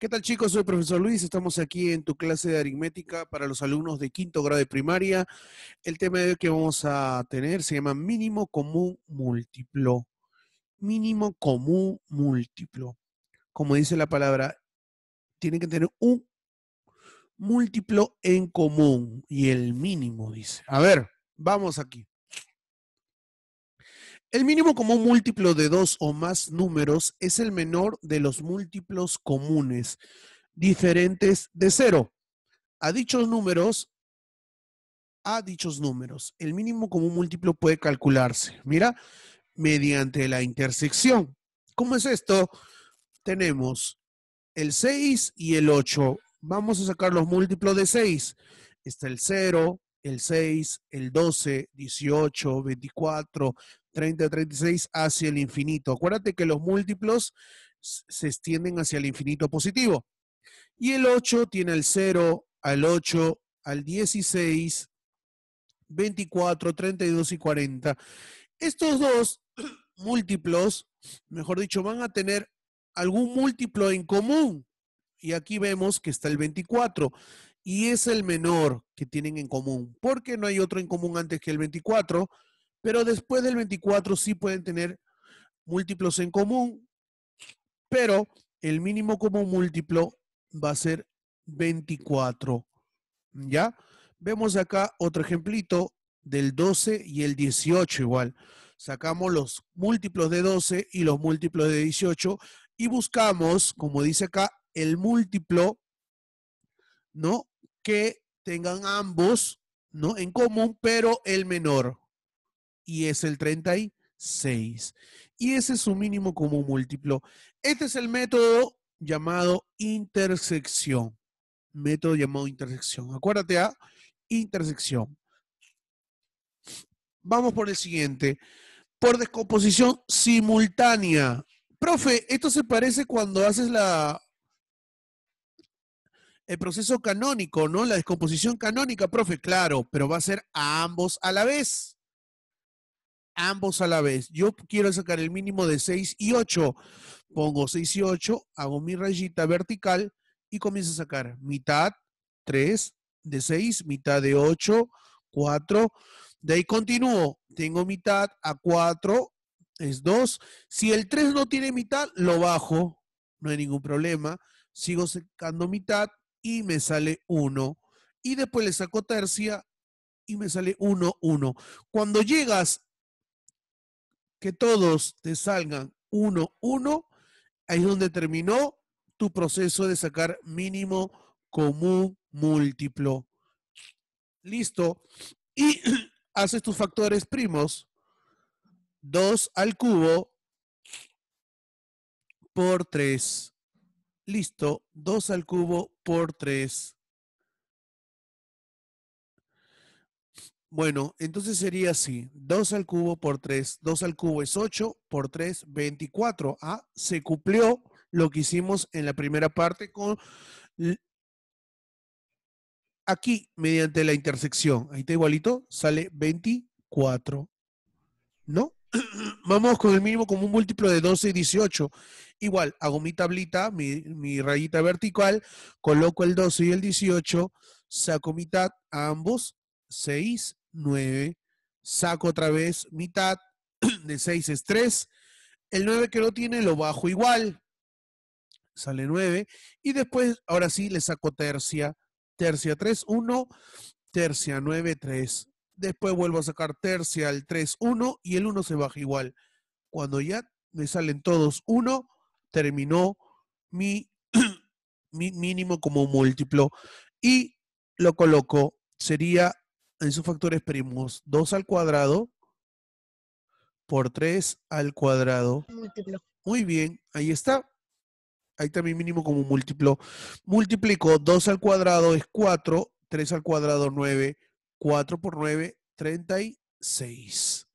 ¿Qué tal, chicos? Soy el profesor Luis. Estamos aquí en tu clase de aritmética para los alumnos de quinto grado de primaria. El tema de hoy que vamos a tener se llama mínimo común múltiplo. Mínimo común múltiplo. Como dice la palabra, tiene que tener un múltiplo en común y el mínimo dice. A ver, vamos aquí. El mínimo común múltiplo de dos o más números es el menor de los múltiplos comunes diferentes de cero. A dichos números, el mínimo común múltiplo puede calcularse. Mira, mediante la intersección. ¿Cómo es esto? Tenemos el 6 y el 8. Vamos a sacar los múltiplos de 6. Está el 0, el 6, el 12, 18, 24, 30, 36 hacia el infinito. Acuérdate que los múltiplos se extienden hacia el infinito positivo. Y el 8 tiene el 0, al 8, al 16, 24, 32 y 40. Estos dos múltiplos, mejor dicho, van a tener algún múltiplo en común. Y aquí vemos que está el 24 y es el menor que tienen en común, porque no hay otro en común antes que el 24, pero después del 24 sí pueden tener múltiplos en común, pero el mínimo común múltiplo va a ser 24. ¿Ya? Vemos acá otro ejemplito del 12 y el 18 igual. Sacamos los múltiplos de 12 y los múltiplos de 18 y buscamos, como dice acá, el múltiplo, ¿no? Que tengan ambos, ¿no? En común, pero el menor. Y es el 36. Y ese es su mínimo común múltiplo. Este es el método llamado intersección. Método llamado intersección. Acuérdate a intersección. Vamos por el siguiente. Por descomposición simultánea. Profe, esto se parece cuando haces el proceso canónico, ¿no? La descomposición canónica, profe, claro, pero va a ser a ambos a la vez. Ambos a la vez. Yo quiero sacar el mínimo de 6 y 8. Pongo 6 y 8, hago mi rayita vertical y comienzo a sacar mitad, 3 de 6, mitad de 8, 4. De ahí continúo. Tengo mitad a 4, es 2. Si el 3 no tiene mitad, lo bajo. No hay ningún problema. Sigo sacando mitad y me sale 1. Y después le saco tercia y me sale 1, 1. Cuando llegas que todos te salgan 1, 1, ahí es donde terminó tu proceso de sacar mínimo común múltiplo. Listo. Y haces tus factores primos. 2 al cubo por 3. Listo. 2 al cubo por 3. Bueno, entonces sería así. 2 al cubo por 3. 2 al cubo es 8 por 3, 24. Ah, se cumplió lo que hicimos en la primera parte con aquí mediante la intersección. Ahí está igualito, sale 24. ¿No? Vamos con el mínimo común múltiplo de 12 y 18. Igual, hago mi tablita, mi rayita vertical, coloco el 12 y el 18, saco mitad a ambos, 6, 9. Saco otra vez mitad, de 6 es 3. El 9 que no tiene lo bajo igual, sale 9. Y después, ahora sí, le saco tercia. Tercia 3, 1, tercia 9, 3. Después vuelvo a sacar tercia al 3, 1 y el 1 se baja igual. Cuando ya me salen todos 1, terminó mi, mi mínimo como múltiplo. Y lo coloco, sería en sus factores primos 2 al cuadrado por 3 al cuadrado. Múltiplo. Muy bien, ahí está. Ahí está mi mínimo como múltiplo. Multiplico 2 al cuadrado es 4, 3 al cuadrado 9, 4 por 9, 36.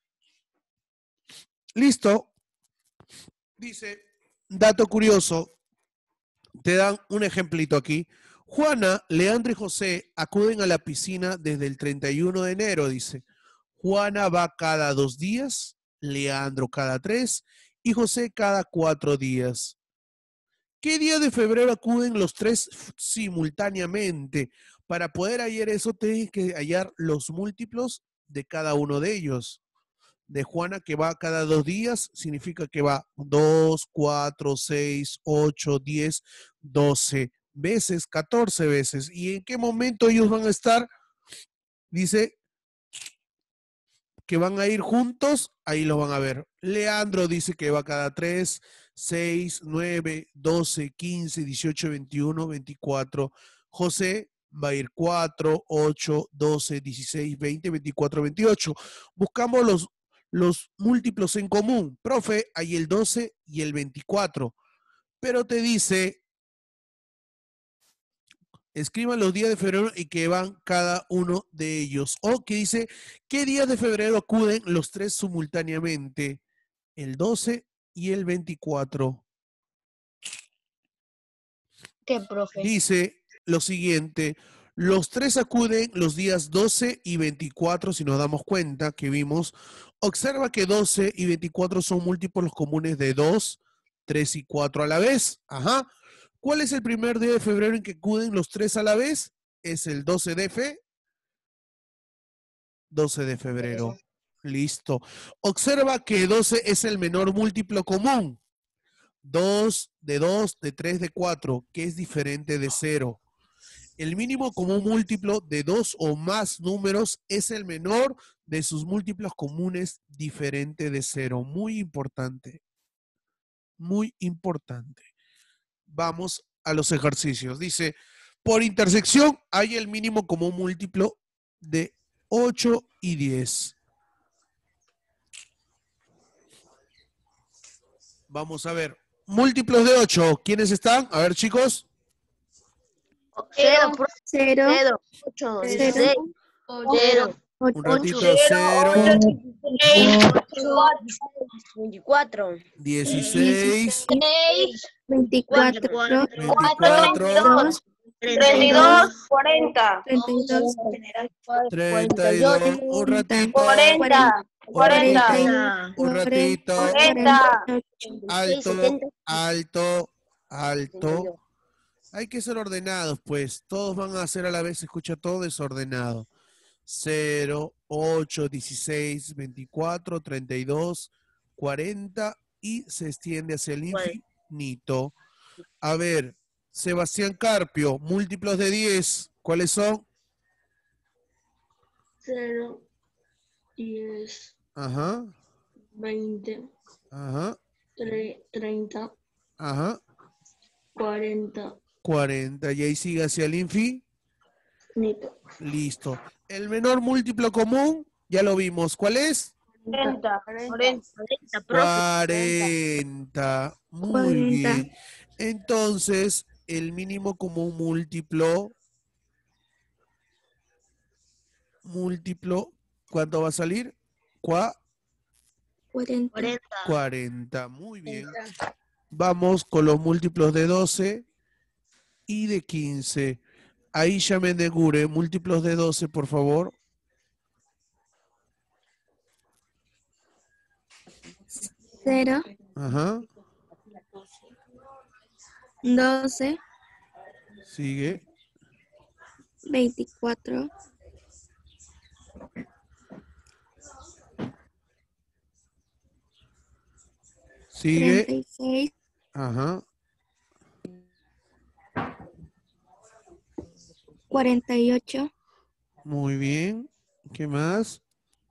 Listo. Dice, dato curioso, te dan un ejemplito aquí. Juana, Leandro y José acuden a la piscina desde el 31 de enero, dice. Juana va cada 2 días, Leandro cada 3 y José cada 4 días. ¿Qué día de febrero acuden los tres simultáneamente? Para poder hallar eso, tienes que hallar los múltiplos de cada uno de ellos. De Juana, que va cada 2 días, significa que va 2, 4, 6, 8, 10, 12 veces, 14 veces. ¿Y en qué momento ellos van a estar? Dice que van a ir juntos, ahí lo van a ver. Leandro dice que va cada 3, 6, 9, 12, 15, 18, 21, 24. José va a ir 4, 8, 12, 16, 20, 24, 28. Buscamos los múltiplos en común. Profe, hay el 12 y el 24. Pero te dice, escriban los días de febrero y que van cada uno de ellos. O que dice, ¿qué días de febrero acuden los tres simultáneamente? El 12 y el 24. ¿Qué, profe? Dice lo siguiente, los tres acuden los días 12 y 24, si nos damos cuenta que vimos. Observa que 12 y 24 son múltiplos comunes de 2, 3 y 4 a la vez. Ajá. ¿Cuál es el primer día de febrero en que acuden los tres a la vez? Es el 12 de fe. 12 de febrero. Listo. Observa que 12 es el menor múltiplo común. 2 de 2, de 3, de 4, que es diferente de 0. El mínimo común múltiplo de 2 o más números es el menor de sus múltiplos comunes diferente de 0. Muy importante. Muy importante. Vamos a los ejercicios. Dice, por intersección hay el mínimo común múltiplo de 8 y 10. Vamos a ver. Múltiplos de 8. ¿Quiénes están? A ver, chicos. 0, 0, 0, 8, 0, 16, 0, Un ratito. 8, 0, 24, 16, 24, 24, 32, 40, 32, 32. Un ratito. 40, Un ratito. 40, Un ratito. 40, Alto, alto, alto. Hay que ser ordenados, pues. Todos van a hacer a la vez, escucha todo desordenado. 0, 8, 16, 24, 32, 40 y se extiende hacia el infinito. A ver, Sebastián Carpio, múltiplos de 10, ¿cuáles son? 0, 10, Ajá, 20, ajá, 30, ajá, 40, 40. Y ahí sigue hacia el infinito. nito, Listo. El menor múltiplo común, ya lo vimos. ¿Cuál es? 40, 40, 40. Muy 40. bien. Entonces, el mínimo común múltiplo, ¿cuánto va a salir? 40. 40. Muy bien. Vamos con los múltiplos de 12 y de 15. Ahí ya me negure, múltiplos de 12, por favor. 0, Ajá. 12, Sigue. 24, Sigue. 36, Ajá. 48, Muy bien. ¿Qué más?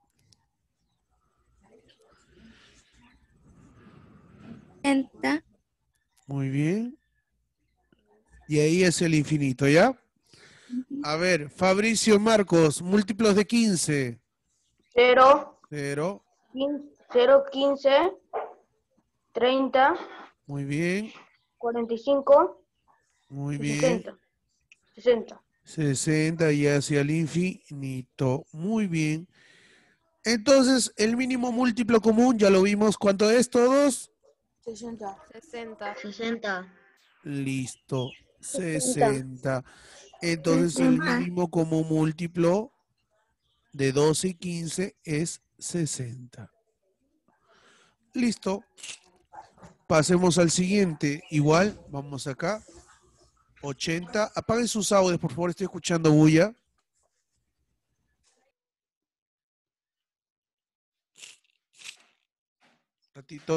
60, Muy bien. Y ahí es el infinito, ¿ya? A ver, Fabricio Marcos, múltiplos de 15. 0, 0. 0, 15, 30, Muy bien. 45, Muy bien. 60, 60. 60 y hacia el infinito. Muy bien. Entonces, el mínimo múltiplo común, ya lo vimos. ¿Cuánto es todos? 60, 60. Listo. 60. Entonces, el 60. mínimo común múltiplo de 12 y 15 es 60. Listo. Pasemos al siguiente. Igual, vamos acá. 80. Apaguen sus audios, por favor, estoy escuchando bulla. Ratito.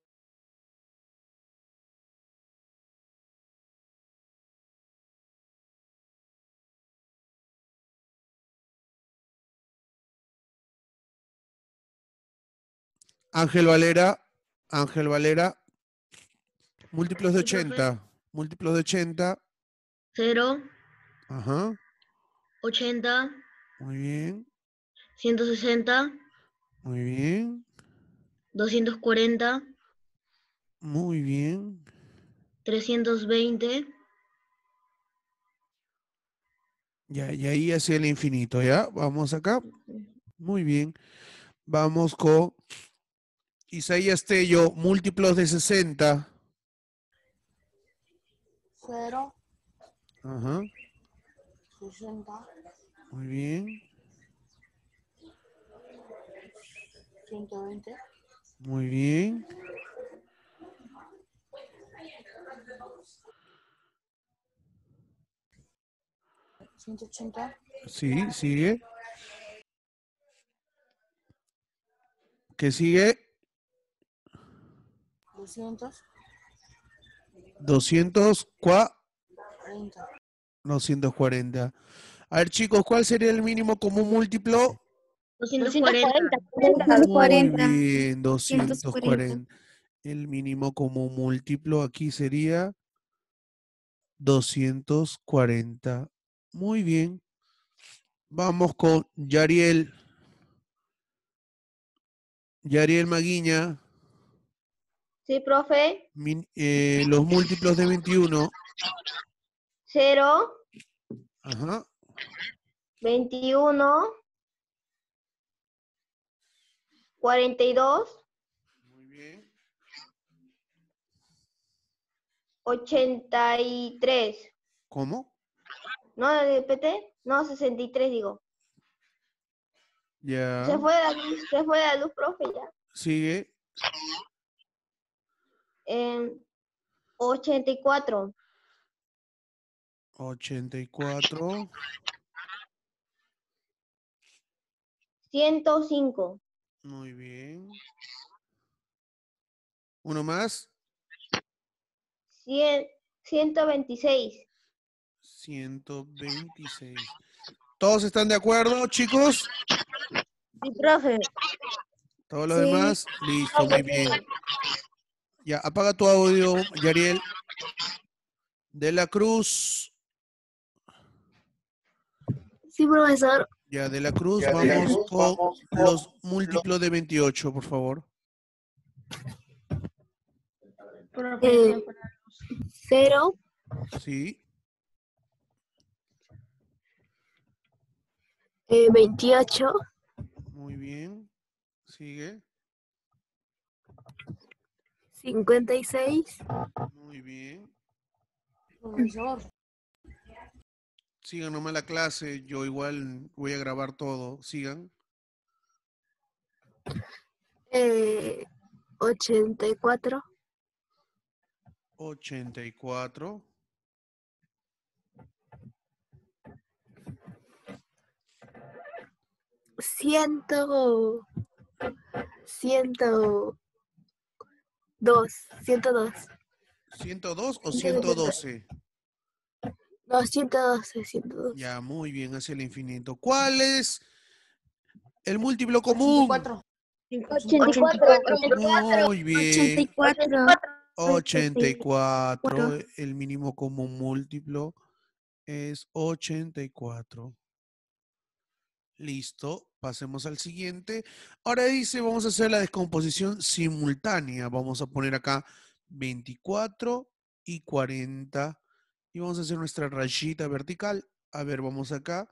Ángel Valera. Ángel Valera. Múltiplos de Sí, profe. 80. Múltiplos de 80. 0, Ajá. 80, Muy bien. 160, Muy bien. 240, Muy bien. 320. Ya, y ahí hacia el infinito, ¿ya? Vamos acá. Muy bien. Vamos con Isaías Tello, múltiplos de 60. 0, Ajá. 60, Muy bien. 120, Muy bien. 180, Sí, sigue. ¿Qué sigue? 200, 200, 30, 240. A ver, chicos, ¿cuál sería el mínimo común múltiplo? 240. Muy 240. bien, 240. 240. El mínimo común múltiplo aquí sería 240. Muy bien. Vamos con Yariel. Yariel Maguiña. Sí, profe. Los múltiplos de 21. 0, Ajá. 21, 42, Muy bien. 83. ¿Cómo? ¿No, repete? No, 63 digo. Ya. Se fue la luz, profe, ya. Sigue. 84, 84. 105, Muy bien. Uno más. 100, 126. 126. ¿Todos están de acuerdo, chicos? Sí, profe. ¿Todos los Sí. demás? Listo, muy bien. Ya, apaga tu audio, Yariel. De la Cruz. Sí, profesor. Ya, de la Cruz, vamos con los múltiplos de 28, por favor. Profe, 0, Sí, 28, muy bien. Sigue. 56, Muy bien. profesor, Sigan nomás la clase. Yo igual voy a grabar todo. Sigan. 84, 84. 100, 102, 102. ¿102 o 112? No, 112, 112. Ya, muy bien, hacia el infinito. ¿Cuál es el múltiplo común? 84, 84. Muy bien. 84. 84. El mínimo común múltiplo es 84. Listo. Pasemos al siguiente. Ahora dice, vamos a hacer la descomposición simultánea. Vamos a poner acá 24 y 40. Y vamos a hacer nuestra rayita vertical. A ver, vamos acá.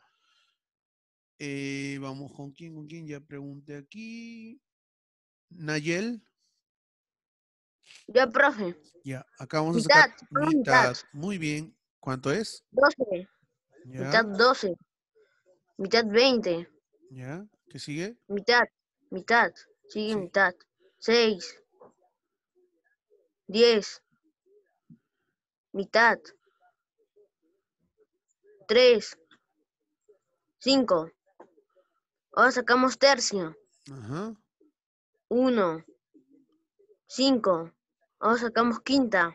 Vamos con quién, ya pregunté aquí. Nayel. Ya, profe. Ya, acá vamos a Mitad, sacar solo mitad. mitad. Muy bien. ¿Cuánto es? 12. Mitad Ya, 12. Mitad 20. ya. ¿Qué sigue? Mitad. Mitad. Sigue Sí. mitad. 6. 10, mitad, 3, 5. Ahora sacamos tercio. Ajá. 1, 5. Ahora sacamos quinta.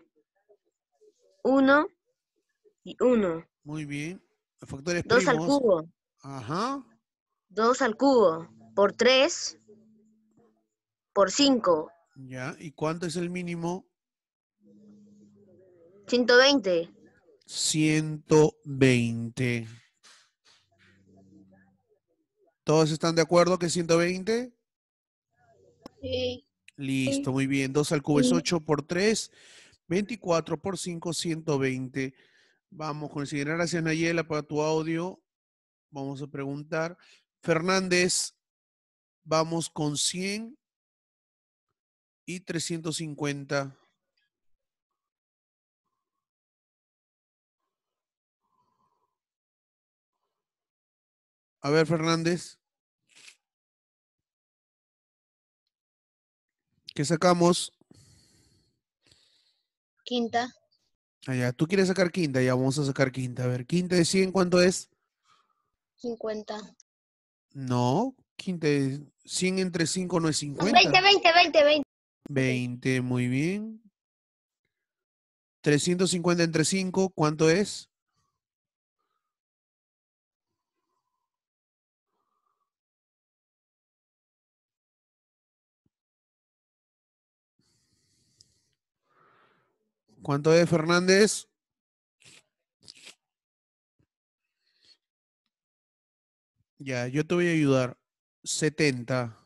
1 y 1. Muy bien. Factores 2 al primos. cubo. Ajá. 2 al cubo. Por 3. Por 5. Ya. ¿Y cuánto es el mínimo? 120. 120. ¿Todos están de acuerdo que 120? Sí. Listo, muy bien. 2 al cubo es 8 por 3. 24 por 5, 120. Vamos con el siguiente. Gracias, Nayela, para tu audio. Vamos a preguntar. Fernández, vamos con 100 y 350. A ver, Fernández, ¿qué sacamos? Quinta. Allá, tú quieres sacar quinta, ya vamos a sacar quinta. A ver, quinta de 100, ¿cuánto es? 50. No, quinta de 100 entre 5 no es 50. 20. 20, muy bien. 350 entre 5, ¿cuánto es? ¿Cuánto es, Fernández? Ya, yo te voy a ayudar. 70.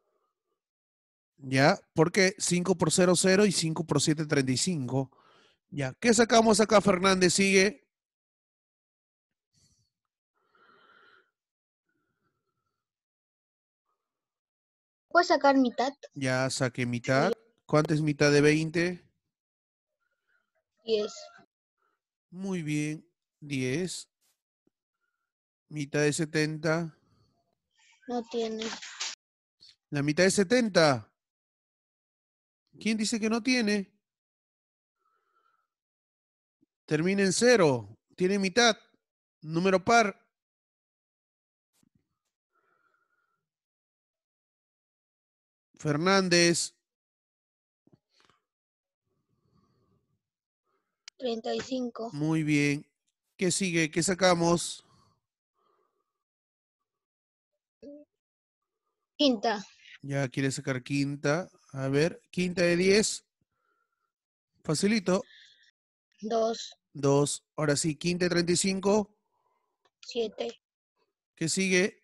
¿Ya? Porque 5 por 0, 0 y 5 por 7, 35. Ya, ¿qué sacamos acá, Fernández? Sigue. ¿Puedes sacar mitad? Ya saqué mitad. ¿Cuánto es mitad de 20? 10. Muy bien. 10. Mitad de 70. No tiene. La mitad de 70. ¿Quién dice que no tiene? Termina en 0. Tiene mitad. Número par. Fernández. 35. Muy bien. ¿Qué sigue? ¿Qué sacamos? Quinta. Ya quiere sacar quinta. A ver, quinta de 10. Facilito. 2. 2. Ahora sí, quinta de 35. 7. ¿Qué sigue?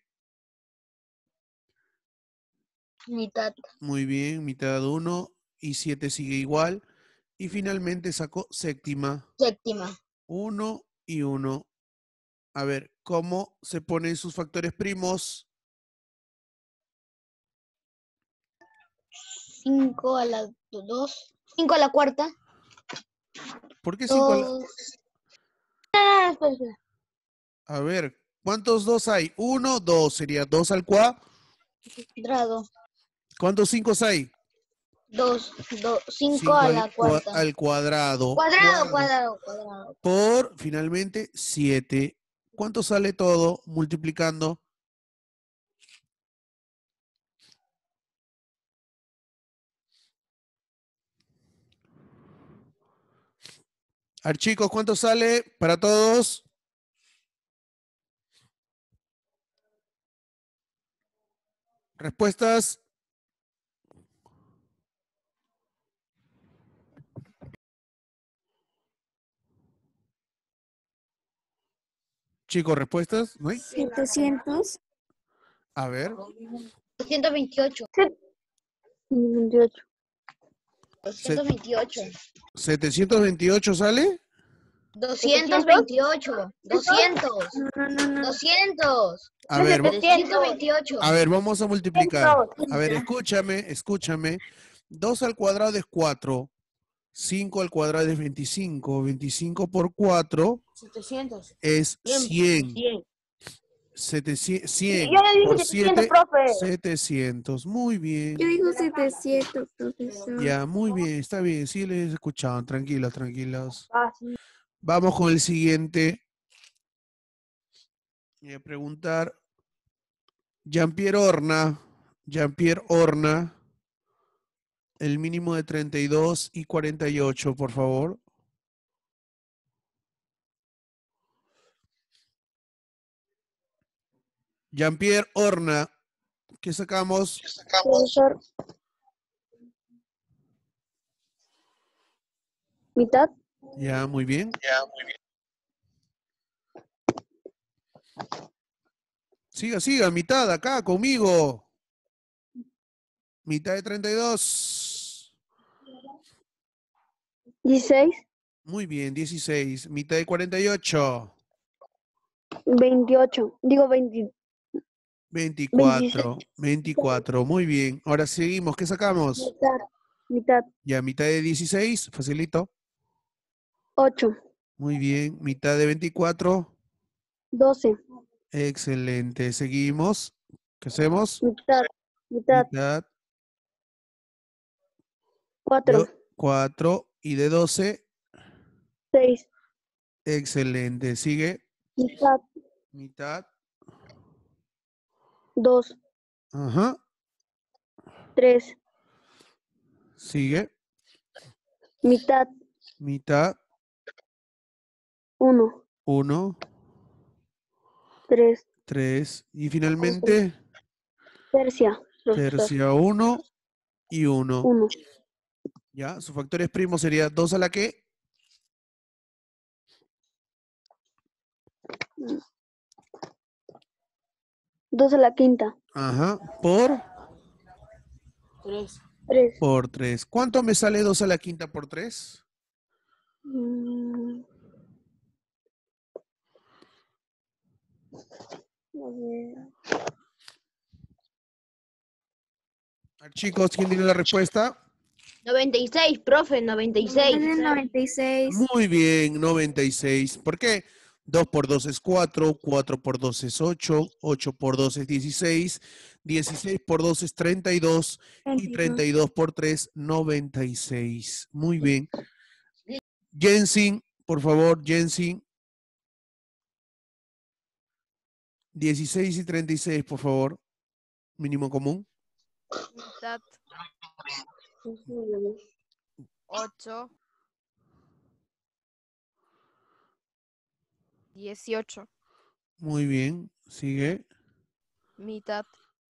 Mitad. Muy bien, mitad de 1 y 7 sigue igual. Y finalmente sacó séptima. Séptima. 1 y 1. A ver, ¿cómo se ponen sus factores primos? 5 a la 2. 5 a la cuarta. ¿Por qué 5 a la...? 2. Ah, espera, espera. A ver, ¿cuántos 2 hay? 1, 2. Sería 2 al cuadrado. Cuadrado. ¿Cuántos 5 hay? 2. 5 5 a la cuarta. al cuadrado. Cuadrado. Por, finalmente, 7. ¿Cuánto sale todo multiplicando? A ver, chicos, ¿cuánto sale para todos? ¿Respuestas? Chicos, ¿respuestas? ¿No hay? 700. A ver. 228. 28. 228. 728 sale. 228. 200. No. 200. A ver, 728. a ver, vamos a multiplicar. A ver, escúchame. 2 al cuadrado es 4. 5 al cuadrado es 25. 25 por 4 700. es 100. 100. 700, Yo 100 ya dije por 700, 7, profe. 700. Muy bien. Yo digo 700, profesor. Ya, muy bien, está bien. Sí, les he escuchado. Tranquilos, tranquilos. Ah, sí. Vamos con el siguiente. Voy a preguntar. Jean-Pierre Horna. Jean-Pierre Horna. El mínimo de 32 y 48, por favor. Jean-Pierre Horna. ¿Qué sacamos? Profesor, mitad. Ya, muy bien. Siga, siga, mitad acá conmigo. Mitad de 32. 16, Muy bien, 16. Mitad de 48. 28. Digo 20. 24. 24. Muy bien. Ahora seguimos. ¿Qué sacamos? Mitad. Ya, mitad de 16. Facilito. 8. Muy bien. Mitad de 24. 12. Excelente. Seguimos. ¿Qué hacemos? Mitad. Mitad. Mitad 4. 4 y de 12. 6. Excelente. Sigue. Mitad. Mitad. 2. Ajá. 3. Sigue. Mitad. Mitad. 1. 1. 3. 3. Y finalmente, Tercia. Profesor. tercia 1 y 1. 1. ¿Ya? Sus factores primos sería 2 a la que. 2 a la quinta. Ajá. Por 3. 3. por 3. ¿Cuánto me sale 2 a la quinta por 3? A ver. Chicos, ¿quién tiene la respuesta? 96, profe, 96. Sale 96. Muy bien, 96. ¿Por qué? 2 por 2 es 4, 4 por 2 es 8, 8 por 2 es 16, 16 por 2 es 32 y 32 por 3, 96. Muy bien. Jensin, por favor, Jensin. 16 y 36, por favor. Mínimo común. Mitad 8. 18. Muy bien. Sigue. Mitad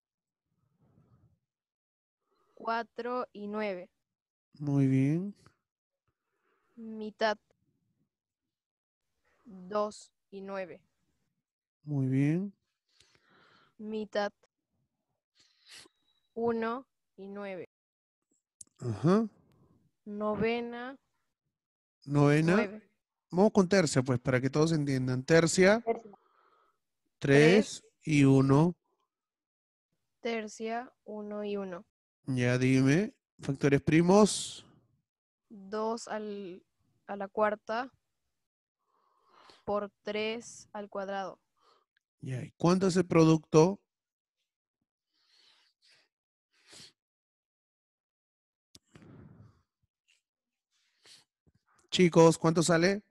4 y 9. Muy bien. Mitad 2 y 9. Muy bien. Mitad 1 y 9. Ajá. Novena Novena. 9. Vamos con tercia, pues, para que todos entiendan. Tercia, 3 3. y 1. Tercia 1 y 1. Ya dime. Factores primos. 2 a la cuarta por 3 al cuadrado. Ya. ¿Y cuánto es el producto? Chicos, ¿cuánto sale?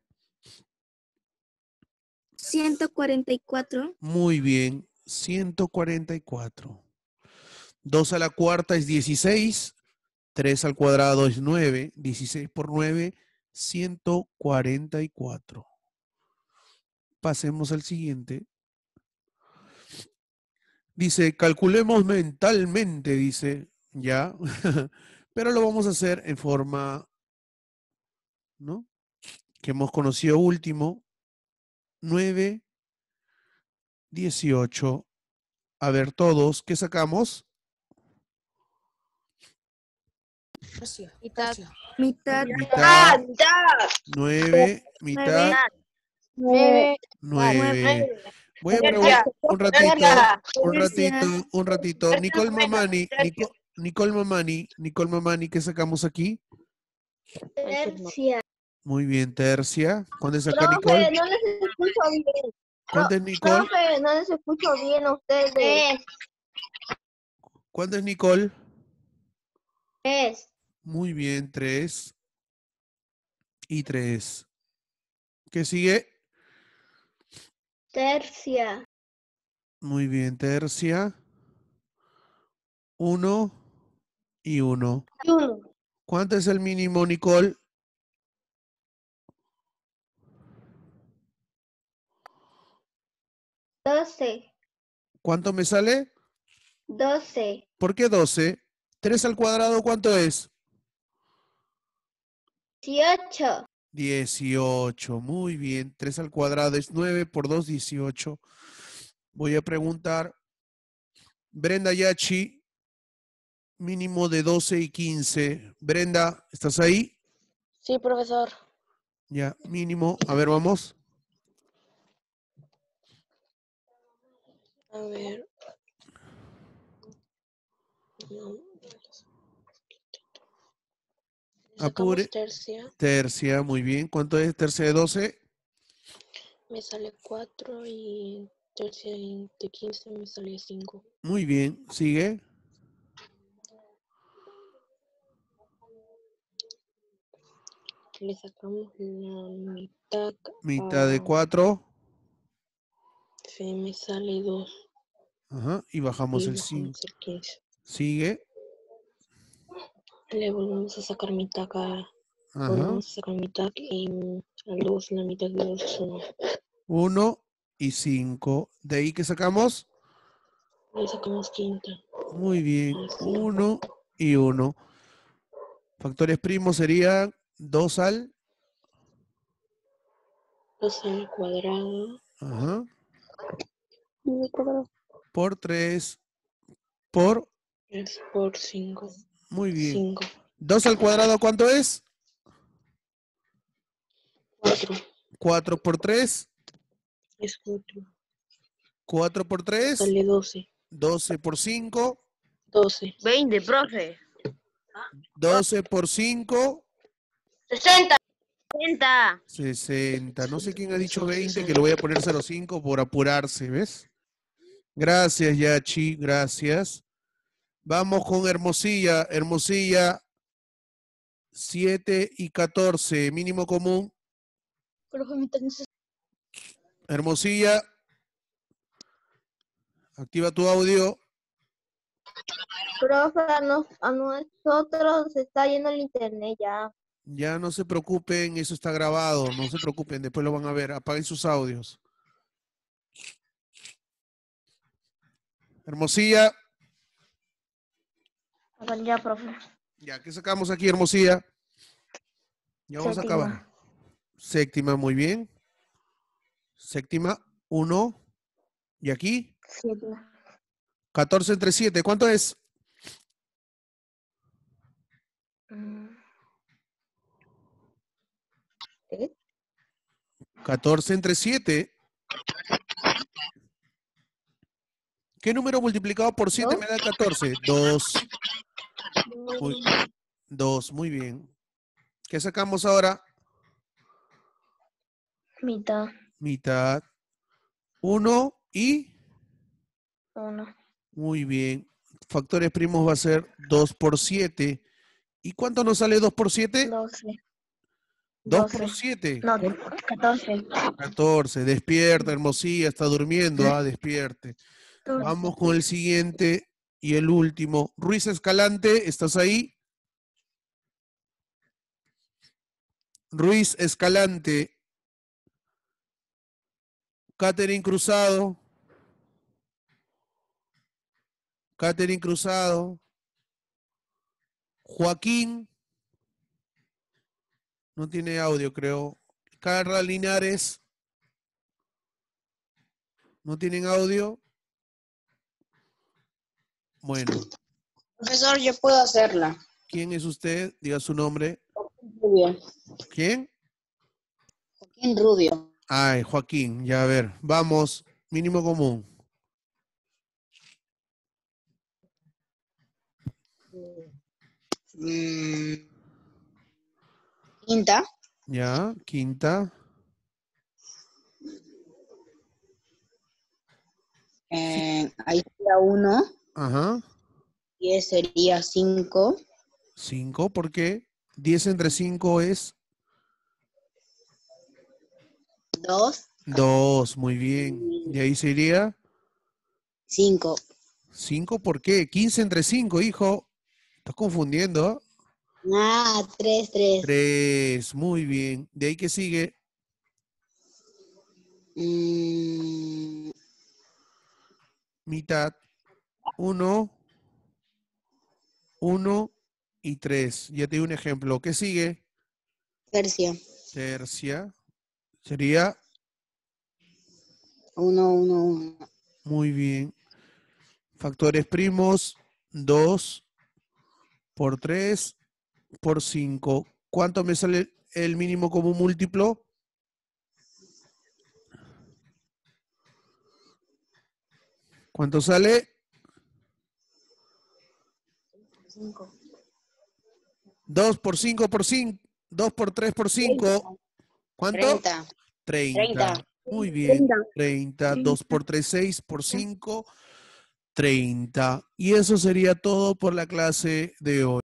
144. Muy bien. 144. 2 a la cuarta es 16. 3 al cuadrado es 9. 16 por 9, 144. Pasemos al siguiente. Dice, calculemos mentalmente, dice, ya, pero lo vamos a hacer en forma, ¿no? Que hemos conocido último, 9, 18. A ver, todos, ¿qué sacamos? Mitad Mitad. Mitad, Mitad. 9, mitad, 9. 9. Voy a Tercia. preguntar un ratito, Tercia. un ratito, Tercia. un ratito. Tercia, Nicole Mamani, tercia. Nicole Mamani, ¿qué sacamos aquí? Tercia. Muy bien, tercia. ¿Cuándo saca Profe, Nicole? no les escucho bien. ¿Cuánto es Nicole? Profe, no les escucho bien a ustedes. 3. ¿Cuánto es Nicole? 3. Muy bien, 3 y 3. ¿Qué sigue? Tercia. Muy bien, tercia. 1 y 1. 1. ¿Cuánto es el mínimo, Nicole? 12. ¿Cuánto me sale? 12. ¿Por qué 12? 3 al cuadrado, ¿cuánto es? 18. 18. Muy bien. 3 al cuadrado es 9 por 2, 18. Voy a preguntar, Brenda Yachi, mínimo de 12 y 15. Brenda, ¿estás ahí? Sí, profesor. Ya, mínimo. A ver, vamos. A ver. No. Sacamos Apure. tercia. Tercia, muy bien. ¿Cuánto es tercia de 12? Me sale 4 y tercia de 15 me sale 5. Muy bien. Sigue. Le sacamos la mitad Mitad de a 4. F me sale 2 Ajá. Y bajamos y el bajamos 5. el 15. Sigue. Le volvemos a sacar mitad acá. Ajá. Volvemos a sacar mitad y al 2 la mitad de 2 es 1. 1 y 5. ¿De ahí que sacamos? Le sacamos quinta. Muy bien. Así. 1 y 1. Factores primos serían 2 al. 2 al cuadrado. Ajá. Por 3. Por. 3 por 5. Muy bien. 5. 2 al cuadrado, ¿cuánto es? 4 4 por 3. es 4. 4 por 3. Sale 12. 12 por 5. 12. 20, profe. 12 por 5. 60. 60. 60. No sé quién ha dicho Son 20, 60. que le voy a poner 0,5 por apurarse, ¿ves? Gracias, Yachi, gracias. Vamos con Hermosilla. Hermosilla, 7 y 14, mínimo común. Hermosilla, activa tu audio. Profe, a nosotros se está yendo el internet ya. Ya no se preocupen, eso está grabado, no se preocupen, después lo van a ver. Apaguen sus audios. Hermosilla. Ya, profe. Ya, ¿qué sacamos aquí, Hermosilla? Ya vamos a Séptima. acabar. Séptima, muy bien. Séptima, 1. ¿Y aquí? 7. 14 entre 7, ¿cuánto es? 14 entre 7. ¿Qué número multiplicado por 7 me da 14? 2. 2, muy bien. ¿Qué sacamos ahora? Mitad. Mitad. 1 y... 1. Muy bien. Factores primos va a ser 2 por 7. ¿Y cuánto nos sale 2 por 7? 12. 2 por 7. No, 14. 14. Despierta, Hermosilla. Está durmiendo. Despierte. Vamos con el siguiente y el último. Ruiz Escalante, ¿estás ahí? Ruiz Escalante. Catherine Cruzado. Catherine Cruzado. Joaquín. No tiene audio, creo. Carla Linares. ¿No tienen audio? Bueno, Profesor, yo puedo hacerla. ¿quién es usted? Diga su nombre. Rubio. ¿Quién? Joaquín Rubio. Ay, Joaquín. Ya a ver. Vamos. Mínimo común. Quinta. Ya. Quinta. sería 1. Ajá. 10 sería 5. 5, ¿por qué? 10 entre 5 es 2. 2, muy bien. Y ahí sería 5. 5, ¿por qué? 15 entre 5, hijo. Estás confundiendo. Ah, 3, 3. 3, muy bien. ¿De ahí qué sigue? Mitad. 1, 1 y 3. Ya te di un ejemplo. ¿Qué sigue? Tercia. Tercia. Sería 1, 1, 1. muy bien. Factores primos. 2 por 3 por 5. ¿Cuánto me sale el mínimo común múltiplo? ¿Cuánto sale? 5. 2 por 5 por 5. 2 por 3 por 5. ¿Cuánto? 30. 30. Muy bien. 30. 2 por 3, 6 por 5. 30. Y eso sería todo por la clase de hoy.